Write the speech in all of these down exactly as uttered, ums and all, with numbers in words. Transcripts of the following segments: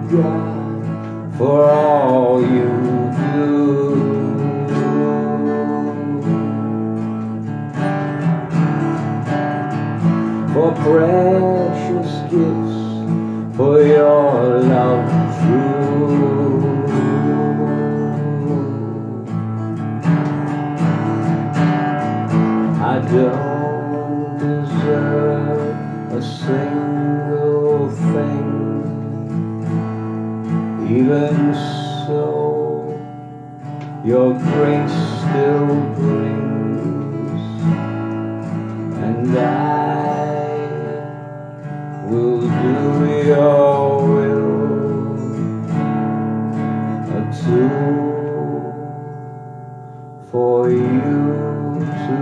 God, for all you do. For precious gifts, for your love true. I don't deserve a single thing, even so your grace still brings, and I will do your will, a tool for you to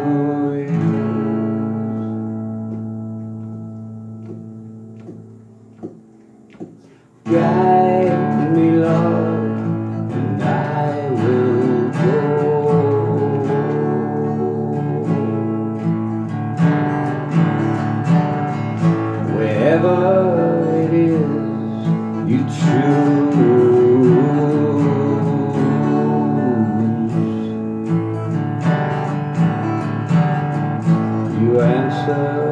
use. Guide me, Lord, and I will go wherever it is you choose. You answer